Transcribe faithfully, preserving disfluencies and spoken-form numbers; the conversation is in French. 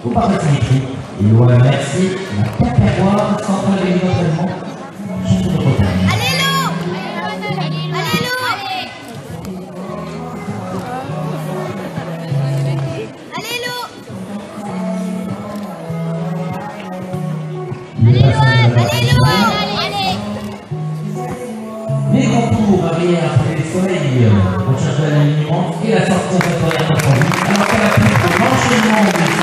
au parc de Symétrie. Et voilà, merci. La Caparoire, centrale de l'entraînement, chanson de Bretagne. Allélo! Allélo! Allélo! Allélo! Allez! Les contours arrière après le soleil, on cherche l'alignement et la sortie de la première. Alors qu'à la plus, l'enchaînement